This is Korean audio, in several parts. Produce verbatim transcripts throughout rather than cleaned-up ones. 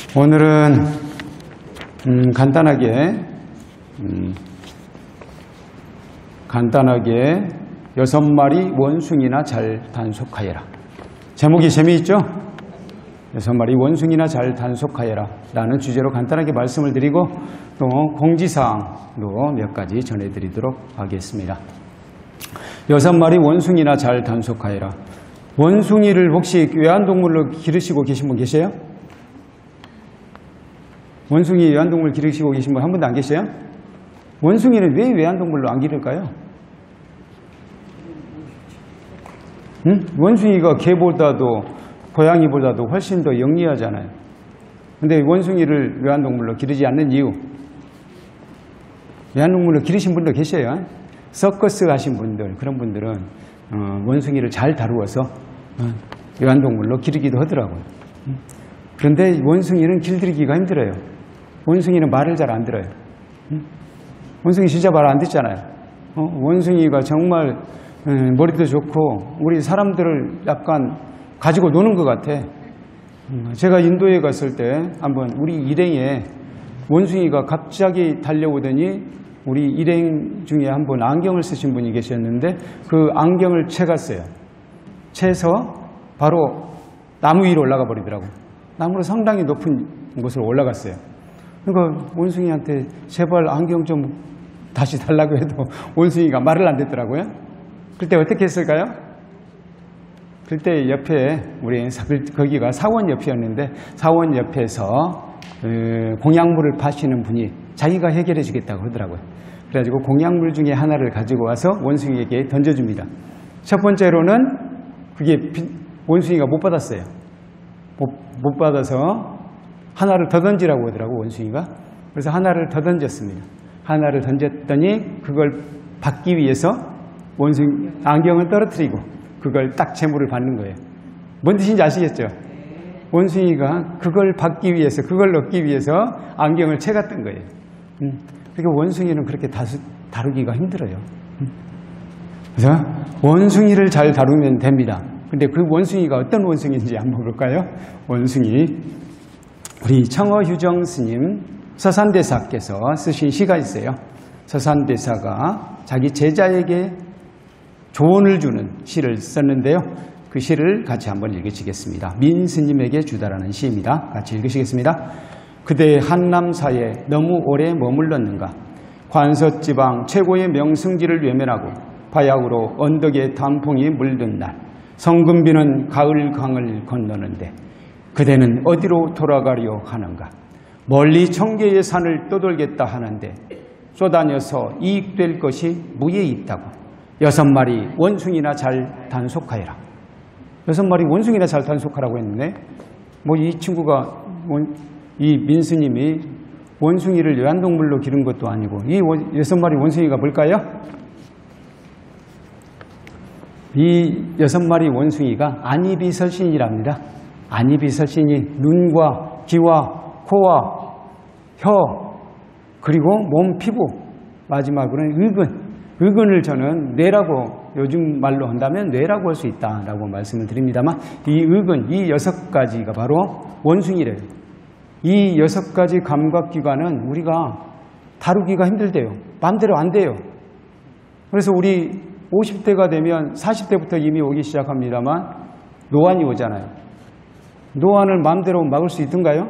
오늘은 음, 간단하게 음, 간단하게 여섯 마리 원숭이나 잘 단속하여라. 제목이 재미있죠? 여섯 마리 원숭이나 잘 단속하여라 라는 주제로 간단하게 말씀을 드리고 또 공지사항도 몇 가지 전해드리도록 하겠습니다. 여섯 마리 원숭이나 잘 단속하여라. 원숭이를 혹시 애완동물로 기르시고 계신 분 계세요? 원숭이 애완동물 기르시고 계신 분 한 분도 안 계세요? 원숭이는 왜 애완동물로 안 기를까요? 응? 원숭이가 개보다도 고양이보다도 훨씬 더 영리하잖아요. 근데 원숭이를 애완동물로 기르지 않는 이유, 애완동물로 기르신 분도 계세요. 서커스 하신 분들, 그런 분들은 어, 원숭이를 잘 다루어서 어, 애완동물로 기르기도 하더라고요. 그런데 원숭이는 길들이기가 힘들어요. 원숭이는 말을 잘 안 들어요. 원숭이 진짜 말 안 듣잖아요. 어, 원숭이가 정말 음, 머리도 좋고 우리 사람들을 약간 가지고 노는 것 같아. 음, 제가 인도에 갔을 때 한번 우리 일행에 원숭이가 갑자기 달려오더니 우리 일행 중에 한 분 안경을 쓰신 분이 계셨는데 그 안경을 채갔어요. 채서 바로 나무 위로 올라가 버리더라고요. 나무로 상당히 높은 곳으로 올라갔어요. 그러니까 원숭이한테 제발 안경 좀 다시 달라고 해도 원숭이가 말을 안 듣더라고요. 그때 어떻게 했을까요? 그때 옆에 우리 거기가 사원 옆이었는데 사원 옆에서 공약물을 파시는 분이 자기가 해결해 주겠다고 그러더라고요. 그래가지고 공약물 중에 하나를 가지고 와서 원숭이에게 던져줍니다. 첫 번째로는 그게 원숭이가 못 받았어요. 못, 못 받아서 하나를 더 던지라고 하더라고, 원숭이가. 그래서 하나를 더 던졌습니다. 하나를 던졌더니 그걸 받기 위해서 원숭이 안경을 떨어뜨리고 그걸 딱 재물을 받는 거예요. 뭔 뜻인지 아시겠죠? 원숭이가 그걸 받기 위해서, 그걸 얻기 위해서 안경을 채갔던 거예요. 음. 그러니까 원숭이는 그렇게 다수, 다루기가 힘들어요. 음. 그래서 원숭이를 잘 다루면 됩니다. 근데 그 원숭이가 어떤 원숭이인지 한번 볼까요? 원숭이, 우리 청어휴정 스님 서산대사께서 쓰신 시가 있어요. 서산대사가 자기 제자에게 조언을 주는 시를 썼는데요. 그 시를 같이 한번 읽으시겠습니다. 민스님에게 주다라는 시입니다. 같이 읽으시겠습니다. 그대 한남사에 너무 오래 머물렀는가? 관서지방 최고의 명승지를 외면하고 바약으로 언덕에 단풍이 물든 날 성금비는 가을 강을 건너는데 그대는 어디로 돌아가려 하는가? 멀리 청계의 산을 떠돌겠다 하는데 쏘다녀서 이익될 것이 무에 있다고 여섯 마리 원숭이나 잘 단속하여라. 여섯 마리 원숭이나 잘 단속하라고 했는데 뭐 이 친구가 원, 이 민스님이 원숭이를 애완동물로 기른 것도 아니고 이 원, 여섯 마리 원숭이가 뭘까요? 이 여섯 마리 원숭이가 안이비설신이랍니다. 안이비설신이 눈과 귀와 코와 혀 그리고 몸 피부 마지막으로는 의근 의근을 저는 뇌라고 요즘 말로 한다면 뇌라고 할 수 있다라고 말씀을 드립니다만 이 의근 이 여섯 가지가 바로 원숭이래요. 이 여섯 가지 감각기관은 우리가 다루기가 힘들대요. 마음대로 안 돼요. 그래서 우리 오십 대가 되면 사십 대부터 이미 오기 시작합니다만 노안이 오잖아요. 노안을 마음대로 막을 수 있던가요?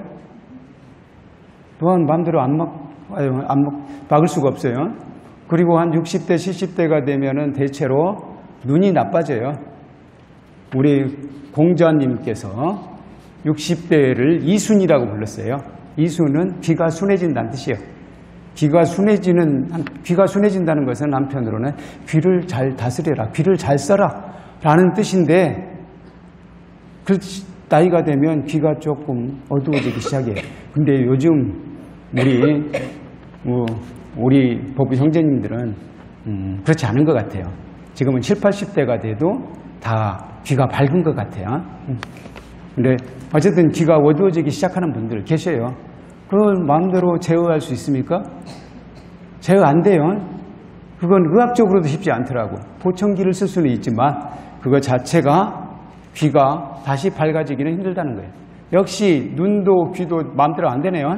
노안 마음대로 안 막, 안 막, 막을 수가 없어요. 그리고 한 육십 대, 칠십 대가 되면은 대체로 눈이 나빠져요. 우리 공자님께서 육십 대를 이순이라고 불렀어요. 이순은 귀가 순해진다는 뜻이에요. 귀가 순해지는, 귀가 순해진다는 것은 한편으로는 귀를 잘 다스려라, 귀를 잘 써라 라는 뜻인데 그 나이가 되면 귀가 조금 어두워지기 시작해요. 근데 요즘 우리 뭐 우리 법부 형제님들은 음, 그렇지 않은 것 같아요. 지금은 칠십, 팔십 대가 돼도 다 귀가 밝은 것 같아요. 근데 어쨌든 귀가 어두워지기 시작하는 분들 계셔요. 그걸 마음대로 제어할 수 있습니까? 제어 안 돼요. 그건 의학적으로도 쉽지 않더라고. 보청기를 쓸 수는 있지만 그거 자체가 귀가 다시 밝아지기는 힘들다는 거예요. 역시 눈도 귀도 마음대로 안 되네요.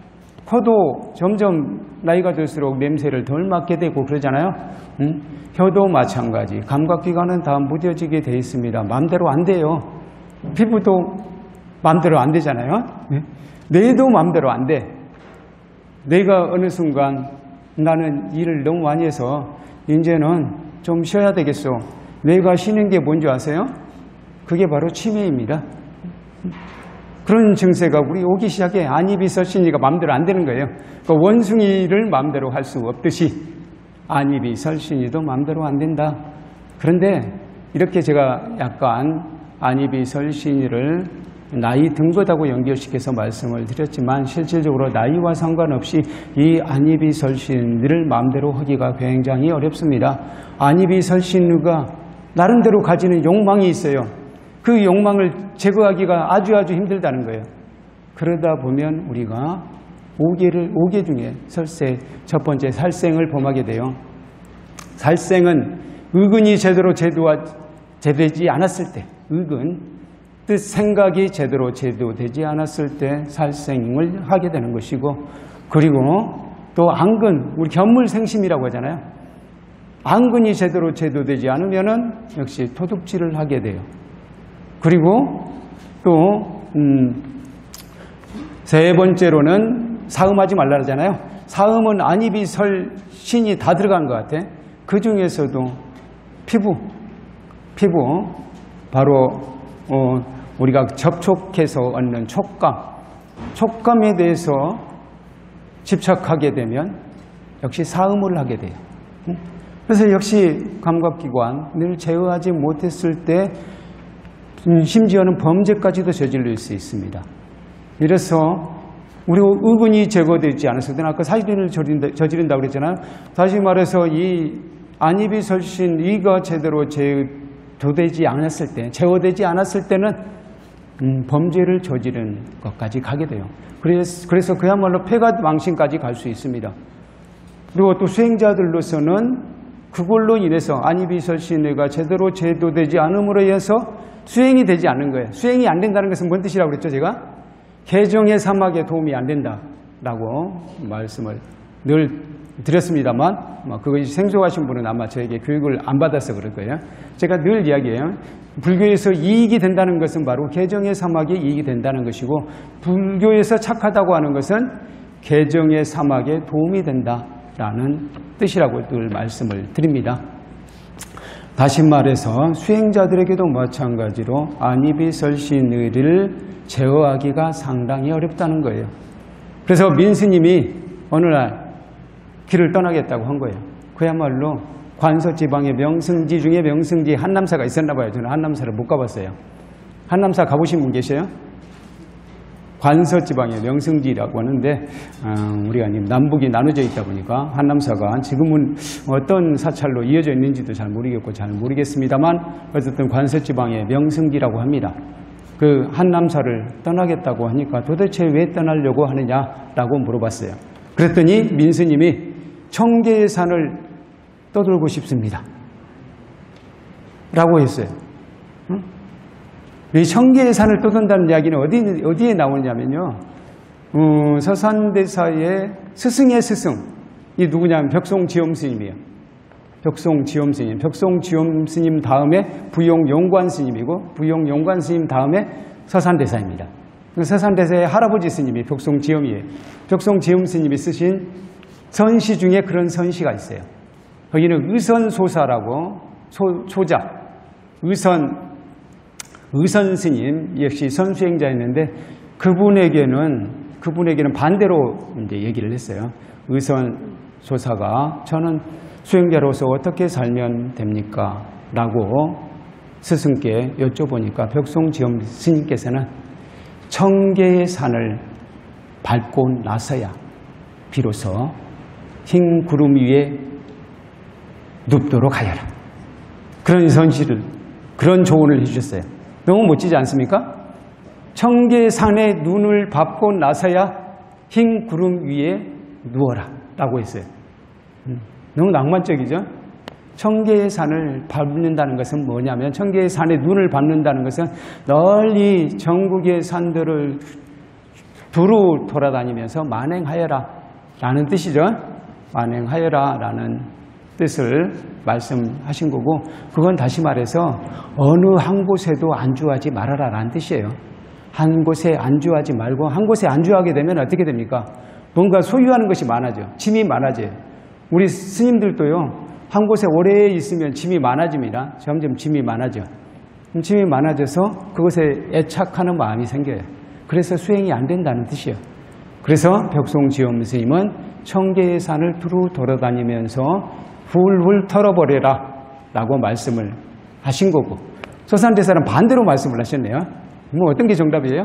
코도 점점 나이가 들수록 냄새를 덜 맡게 되고 그러잖아요. 응? 혀도 마찬가지. 감각기관은 다 무뎌지게 돼 있습니다. 마음대로 안 돼요. 피부도 마음대로 안 되잖아요. 네? 뇌도 마음대로 안 돼. 뇌가 어느 순간 나는 일을 너무 많이 해서 이제는 좀 쉬어야 되겠어. 뇌가 쉬는 게 뭔지 아세요? 그게 바로 치매입니다. 그런 증세가 우리 오기 시작해. 안이비설신이가 마음대로 안 되는 거예요. 그러니까 원숭이를 마음대로 할 수 없듯이 안이비설신이도 마음대로 안 된다. 그런데 이렇게 제가 약간 안이비설신이를 나이 든 것하고 연결시켜서 말씀을 드렸지만 실질적으로 나이와 상관없이 이 안이비설신을 마음대로 하기가 굉장히 어렵습니다. 안이비설신의가 나름대로 가지는 욕망이 있어요. 그 욕망을 제거하기가 아주 아주 힘들다는 거예요. 그러다 보면 우리가 오개를, 오개 중에 설세, 첫 번째 살생을 범하게 돼요. 살생은 의근이 제대로 제도화, 제되지 않았을 때, 의근, 뜻, 생각이 제대로 제도되지 않았을 때 살생을 하게 되는 것이고, 그리고 또 안근, 우리 견물생심이라고 하잖아요. 안근이 제대로 제도되지 않으면은 역시 토둑질을 하게 돼요. 그리고 또, 음, 세 번째로는 사음하지 말라 그러잖아요. 사음은 안이비설신이 다 들어간 것 같아. 그 중에서도 피부, 피부, 바로, 어, 우리가 접촉해서 얻는 촉감, 촉감에 대해서 집착하게 되면 역시 사음을 하게 돼요. 그래서 역시 감각기관을 제어하지 못했을 때 심지어는 범죄까지도 저질릴 수 있습니다. 이래서 우리 의근이 제거되지 않았을 때는 아까 살인을 저지른다고 그랬잖아요. 다시 말해서 이 안이비설신 이가 제대로 제도되지 않았을 때, 제어되지 않았을 때는 음, 범죄를 저지른 것까지 가게 돼요. 그래서, 그래서 그야말로 폐가망신까지 갈 수 있습니다. 그리고 또 수행자들로서는 그걸로 인해서 안이비설신의가 제대로 제도되지 않음으로 인해서 수행이 되지 않는 거예요. 수행이 안 된다는 것은 뭔 뜻이라고 그랬죠, 제가? 개정의 사막에 도움이 안 된다라고 말씀을 늘 드렸습니다만, 그것이 생소하신 분은 아마 저에게 교육을 안 받아서 그럴 거예요. 제가 늘 이야기해요. 불교에서 이익이 된다는 것은 바로 개정의 사막에 이익이 된다는 것이고, 불교에서 착하다고 하는 것은 개정의 사막에 도움이 된다라는 뜻이라고 늘 말씀을 드립니다. 다시 말해서 수행자들에게도 마찬가지로 안이비설신의를 제어하기가 상당히 어렵다는 거예요. 그래서 민스님이 어느 날 길을 떠나겠다고 한 거예요. 그야말로 관서지방의 명승지 중에 명승지 한남사가 있었나 봐요. 저는 한남사를 못 가봤어요. 한남사 가보신 분 계세요? 관서지방의 명승지라고 하는데 어, 우리가 남북이 나눠져 있다 보니까 한남사가 지금은 어떤 사찰로 이어져 있는지도 잘 모르겠고 잘 모르겠습니다만 어쨌든 관서지방의 명승지라고 합니다. 그 한남사를 떠나겠다고 하니까 도대체 왜 떠나려고 하느냐라고 물어봤어요. 그랬더니 민스님이 청계의 산을 떠돌고 싶습니다 라고 했어요. 응? 이 청계의 산을 떠돈다는 이야기는 어디, 어디에 나오냐면요. 어, 서산대사의 스승의 스승. 이 누구냐면 벽송지엄 스님이에요. 벽송지엄 스님. 벽송지엄 스님 다음에 부용용관 스님이고, 부용용관 스님 다음에 서산대사입니다. 서산대사의 할아버지 스님이 벽송지엄이에요. 벽송지엄 스님이 쓰신 선시 중에 그런 선시가 있어요. 거기는 의선소사라고, 소, 소자, 의선, 의선 스님 역시 선수행자였는데 그분에게는 그분에게는 반대로 이제 얘기를 했어요. 의선 소사가 저는 수행자로서 어떻게 살면 됩니까? 라고 스승께 여쭤보니까 벽송지엄 스님께서는 청계의 산을 밟고 나서야 비로소 흰 구름 위에 눕도록 하여라. 그런 선시를, 그런 조언을 해주셨어요. 너무 멋지지 않습니까? 청계산에 눈을 밟고 나서야 흰 구름 위에 누워라 라고 했어요. 너무 낭만적이죠? 청계의 산을 밟는다는 것은 뭐냐면 청계의 산에 눈을 밟는다는 것은 널리 전국의 산들을 두루 돌아다니면서 만행하여라 라는 뜻이죠. 만행하여라 라는 뜻을 말씀하신 거고, 그건 다시 말해서 어느 한 곳에도 안주하지 말아라 라는 뜻이에요. 한 곳에 안주하지 말고, 한 곳에 안주하게 되면 어떻게 됩니까? 뭔가 소유하는 것이 많아져. 짐이 많아져요. 우리 스님들도요, 한 곳에 오래 있으면 짐이 많아집니다. 점점 짐이 많아져. 짐이 많아져서 그것에 애착하는 마음이 생겨요. 그래서 수행이 안 된다는 뜻이에요. 그래서 벽송지엄 스님은 청계의 산을 두루 돌아다니면서 훌훌 털어버려라 라고 말씀을 하신 거고, 소산대사는 반대로 말씀을 하셨네요. 뭐 어떤 게 정답이에요?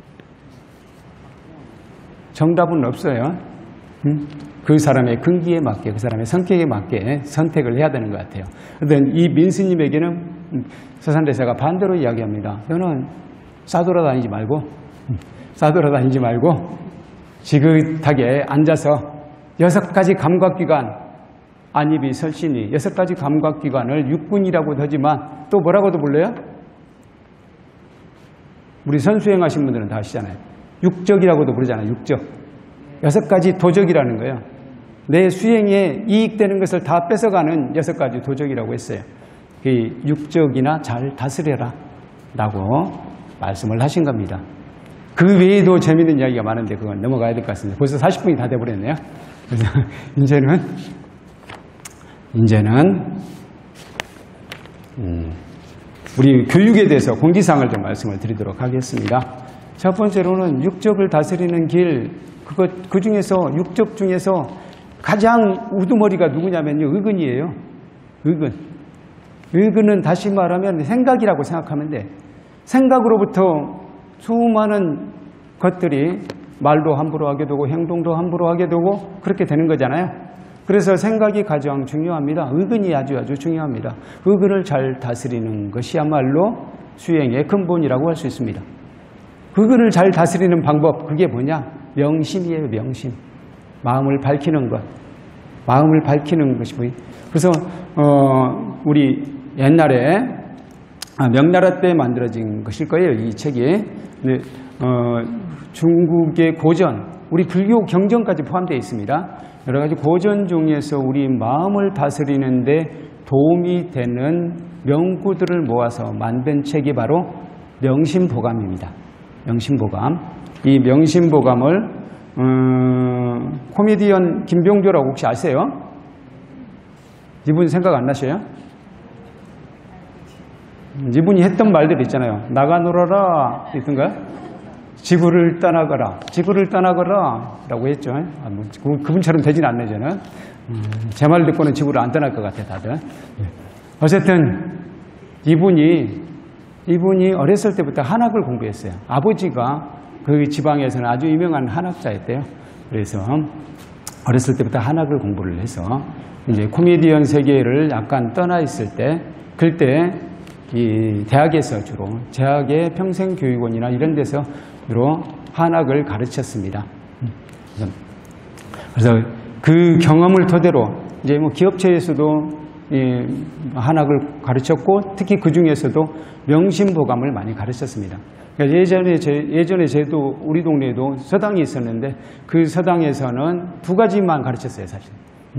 정답은 없어요. 음? 그 사람의 근기에 맞게, 그 사람의 성격에 맞게 선택을 해야 되는 것 같아요. 그런데 이 민스님에게는 서산대사가 반대로 이야기합니다. 너는 싸돌아다니지 말고, 싸돌아다니지 말고 지긋하게 앉아서 여섯 가지 감각기관, 안입이 설신이 여섯 가지 감각기관을 육군이라고도 하지만 또 뭐라고도 불러요? 우리 선수행하신 분들은 다 아시잖아요. 육적이라고도 부르잖아요. 육적. 여섯 가지 도적이라는 거예요. 내 수행에 이익되는 것을 다 뺏어가는 여섯 가지 도적이라고 했어요. 그 육적이나 잘 다스려라 라고 말씀을 하신 겁니다. 그 외에도 재미있는 이야기가 많은데 그건 넘어가야 될 것 같습니다. 벌써 사십 분이 다 돼버렸네요. 그래서 이제는 이제는 음, 우리 교육에 대해서 공지사항을 좀 말씀을 드리도록 하겠습니다. 첫 번째로는 육적을 다스리는 길, 그것, 그 중에서 육적 중에서 가장 우두머리가 누구냐면요, 의근이에요. 의근. 의근은 다시 말하면 생각이라고 생각하면 돼. 생각으로부터 수많은 것들이 말도 함부로 하게 되고 행동도 함부로 하게 되고 그렇게 되는 거잖아요. 그래서 생각이 가장 중요합니다. 의근이 아주 아주 중요합니다. 의근을 잘 다스리는 것이야말로 수행의 근본이라고 할 수 있습니다. 의근을 잘 다스리는 방법, 그게 뭐냐? 명심이에요. 명심. 마음을 밝히는 것. 마음을 밝히는 것이 뭐예요? 그래서 어, 우리 옛날에 아, 명나라 때 만들어진 것일 거예요. 이 책이. 네, 어, 중국의 고전, 우리 불교 경전까지 포함되어 있습니다. 여러 가지 고전 중에서 우리 마음을 다스리는 데 도움이 되는 명구들을 모아서 만든 책이 바로 명심보감입니다. 명심보감. 이 명심보감을 음, 코미디언 김병조라고 혹시 아세요? 이분 생각 안 나셔요? 이분이 했던 말들 있잖아요. 나가 놀아라 있던가요? 지구를 떠나거라. 지구를 떠나거라 라고 했죠. 아, 뭐, 그분처럼 되진 않네 저는. 음, 제 말 듣고는 지구를 안 떠날 것 같아 다들. 어쨌든 이분이 이분이 어렸을 때부터 한학을 공부했어요. 아버지가 그 지방에서는 아주 유명한 한학자였대요. 그래서 어렸을 때부터 한학을 공부를 해서 이제 코미디언 세계를 약간 떠나 있을 때, 그때 이 대학에서 주로 대학의 평생교육원이나 이런 데서 주로 한학을 가르쳤습니다. 그래서 그 경험을 토대로 이제 뭐 기업체에서도 이 한학을 가르쳤고, 특히 그 중에서도 명심보감을 많이 가르쳤습니다. 그러니까 예전에 제, 예전에 제도 우리 동네에도 서당이 있었는데 그 서당에서는 두 가지만 가르쳤어요, 사실.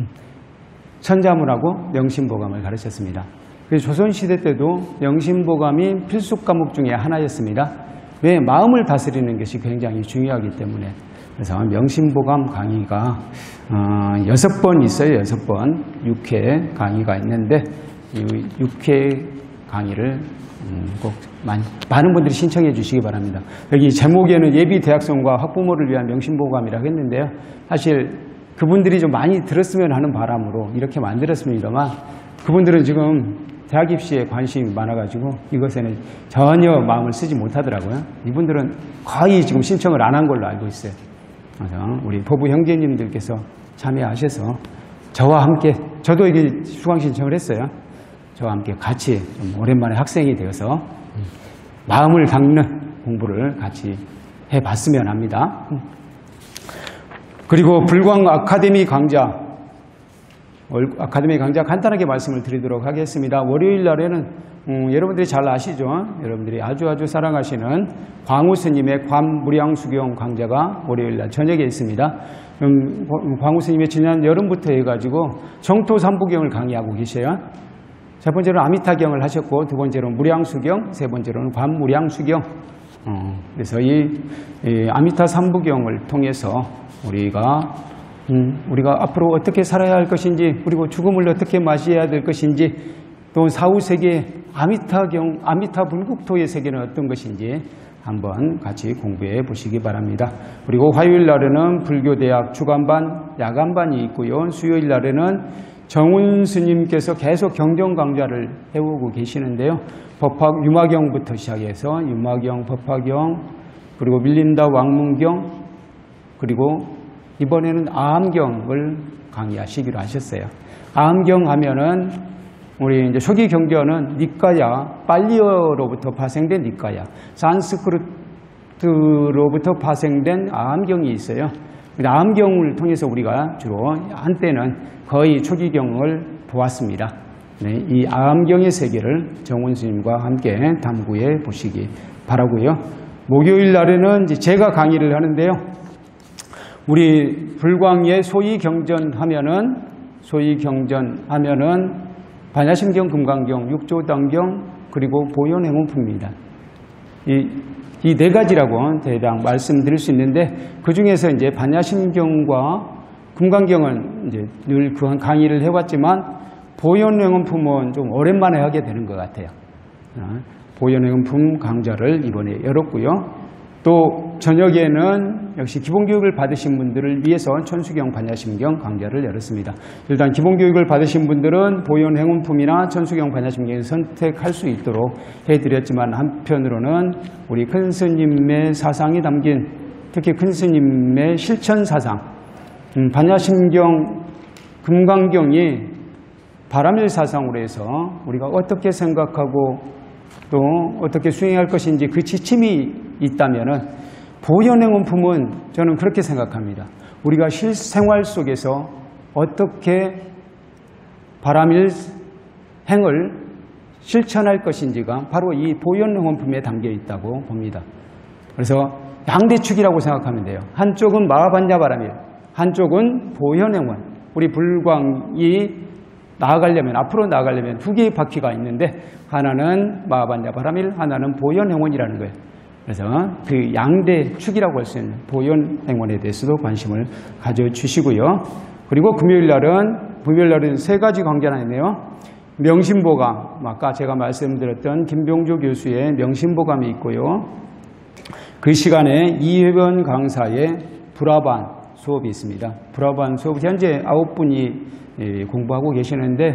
천자문하고 명심보감을 가르쳤습니다. 그래서 조선시대 때도 명심보감이 필수 과목 중에 하나였습니다. 왜? 마음을 다스리는 것이 굉장히 중요하기 때문에. 그래서 명심보감 강의가 어, 여섯 번 있어요. 여섯 번. 육 회 강의가 있는데 이 육 회 강의를 음, 꼭 많이, 많은 분들이 신청해 주시기 바랍니다. 여기 제목에는 예비 대학생과 학부모를 위한 명심보감이라고 했는데요. 사실 그분들이 좀 많이 들었으면 하는 바람으로 이렇게 만들었습니다만, 그분들은 지금 대학 입시에 관심이 많아가지고 이것에는 전혀 마음을 쓰지 못하더라고요. 이분들은 거의 지금 신청을 안 한 걸로 알고 있어요. 그래서 우리 보부 형제님들께서 참여하셔서 저와 함께, 저도 이게 수강 신청을 했어요. 저와 함께 같이 좀 오랜만에 학생이 되어서 마음을 닦는 공부를 같이 해봤으면 합니다. 그리고 불광 아카데미 강좌, 아카데미 강좌 간단하게 말씀을 드리도록 하겠습니다. 월요일 날에는 음, 여러분들이 잘 아시죠? 여러분들이 아주 아주 사랑하시는 광우 스님의 관무량수경 강좌가 월요일 날 저녁에 있습니다. 음, 광우 스님의 지난 여름부터 해가지고 정토 삼부경을 강의하고 계셔요. 첫 번째로는 아미타경을 하셨고, 두 번째로는 무량수경, 세 번째로는 관무량수경. 어, 그래서 이, 이 아미타 삼부경을 통해서 우리가 음, 우리가 앞으로 어떻게 살아야 할 것인지, 그리고 죽음을 어떻게 맞이해야 될 것인지, 또 사후세계 아미타경, 아미타 불국토의 세계는 어떤 것인지 한번 같이 공부해 보시기 바랍니다. 그리고 화요일 날에는 불교대학 주간반, 야간반이 있고요. 수요일 날에는 정운 스님께서 계속 경전 강좌를 해오고 계시는데요. 법화, 유마경부터 시작해서 유마경, 법화경, 그리고 밀림다 왕문경, 그리고 이번에는 아함경을 강의하시기로 하셨어요. 아함경 하면은 우리 이제 초기 경전은 니까야, 빨리어로부터 파생된 니까야, 산스크르트로부터 파생된 아함경이 있어요. 아함경을 통해서 우리가 주로 한때는 거의 초기경을 보았습니다. 네, 이 아함경의 세계를 정운 스님과 함께 탐구해 보시기 바라고요. 목요일 날에는 이제 제가 강의를 하는데요. 우리 불광의 소위 경전하면은 소위 경전하면은 반야심경, 금강경, 육조당경, 그리고 보현행원품입니다. 이 이 네 가지라고 대략 말씀드릴 수 있는데, 그 중에서 이제 반야심경과 금강경은 이제 늘 그 강의를 해왔지만 보현행원품은 좀 오랜만에 하게 되는 것 같아요. 보현행원품 강좌를 이번에 열었고요. 또 저녁에는 역시 기본교육을 받으신 분들을 위해서 천수경, 반야심경 강좌를 열었습니다. 일단 기본교육을 받으신 분들은 보현행운품이나 천수경, 반야심경을 선택할 수 있도록 해드렸지만, 한편으로는 우리 큰 스님의 사상이 담긴, 특히 큰 스님의 실천 사상, 음, 반야심경, 금강경이 바람일 사상으로 해서 우리가 어떻게 생각하고 또 어떻게 수행할 것인지 그 지침이 있다면은, 보현행운품은 저는 그렇게 생각합니다. 우리가 실생활 속에서 어떻게 바람일 행을 실천할 것인지가 바로 이 보현행운품에 담겨 있다고 봅니다. 그래서 양대축이라고 생각하면 돼요. 한쪽은 마하반야바람일, 한쪽은 보현행운. 우리 불광이 나아가려면, 앞으로 나아가려면 두 개의 바퀴가 있는데, 하나는 마하반야바람일, 하나는 보현행원이라는 거예요. 그래서 그 양대 축이라고 할 수 있는 보현행원에 대해서도 관심을 가져주시고요. 그리고 금요일 날은, 금요일 날은 세 가지 강좌가 있네요. 명심보감, 아까 제가 말씀드렸던 김병조 교수의 명심보감이 있고요. 그 시간에 이회변 강사의 불화반 수업이 있습니다. 불화반 수업, 현재 아홉 분이 공부하고 계시는데,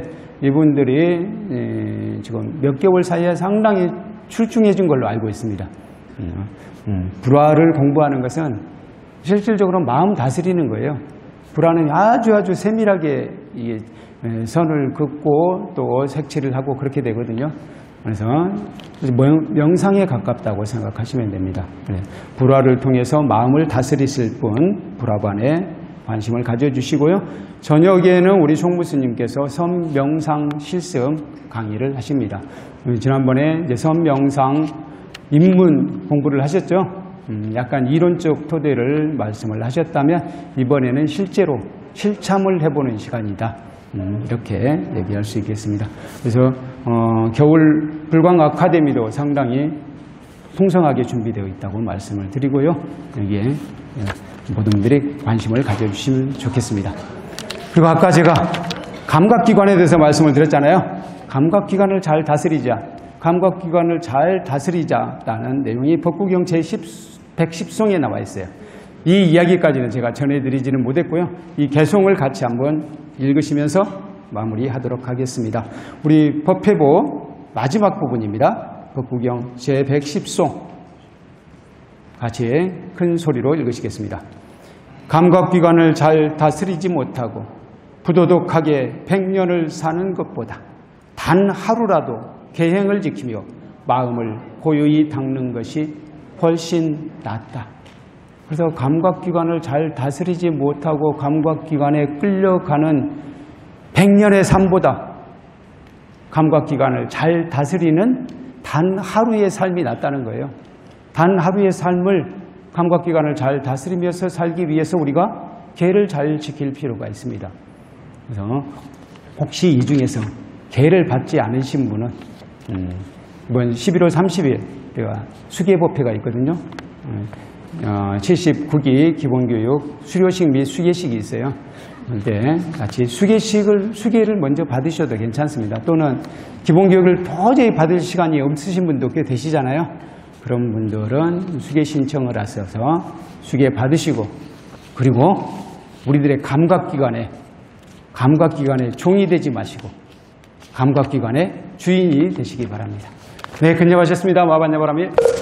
이분들이 지금 몇 개월 사이에 상당히 출중해진 걸로 알고 있습니다. 불화를 공부하는 것은 실질적으로 마음 다스리는 거예요. 불화는 아주 아주 세밀하게 선을 긋고 또 색칠을 하고 그렇게 되거든요. 그래서 명상에 가깝다고 생각하시면 됩니다. 불화를 통해서 마음을 다스리실 분, 불화반에 관심을 가져주시고요. 저녁에는 우리 총무스님께서 선명상 실습 강의를 하십니다. 지난번에 이제 선명상 입문 공부를 하셨죠? 음, 약간 이론적 토대를 말씀을 하셨다면, 이번에는 실제로 실참을 해보는 시간이다. 음, 이렇게 얘기할 수 있겠습니다. 그래서 어, 겨울 불광 아카데미도 상당히 풍성하게 준비되어 있다고 말씀을 드리고요. 여기에 모든 분들이 관심을 가져주시면 좋겠습니다. 그리고 아까 제가 감각기관에 대해서 말씀을 드렸잖아요. 감각기관을 잘 다스리자. 감각기관을 잘 다스리자라는 내용이 법구경 제백십 송에 나와 있어요. 이 이야기까지는 제가 전해드리지는 못했고요. 이 개송을 같이 한번 읽으시면서 마무리하도록 하겠습니다. 우리 법회보 마지막 부분입니다. 법구경 제백십 송 같이 큰 소리로 읽으시겠습니다. 감각기관을 잘 다스리지 못하고 부도덕하게 백년을 사는 것보다 단 하루라도 계행을 지키며 마음을 고요히 닦는 것이 훨씬 낫다. 그래서 감각기관을 잘 다스리지 못하고 감각기관에 끌려가는 백 년의 삶보다 감각기관을 잘 다스리는 단 하루의 삶이 낫다는 거예요. 단 하루의 삶을 감각기관을 잘 다스리면서 살기 위해서 우리가 계를 잘 지킬 필요가 있습니다. 그래서 혹시 이 중에서 계를 받지 않으신 분은 음, 이번 십일월 삼십일 우리가 수계법회가 있거든요. 어, 칠십구 기 기본교육 수료식 및 수계식이 있어요. 그런데 같이 수계식을 수계를 먼저 받으셔도 괜찮습니다. 또는 기본교육을 도저히 받을 시간이 없으신 분도 꽤 되시잖아요. 그런 분들은 수계 신청을 하셔서 수계 받으시고, 그리고 우리들의 감각기관에 감각기관의 종이 되지 마시고 감각기관의 주인이 되시기 바랍니다. 네, 근접하셨습니다. 마반야바람이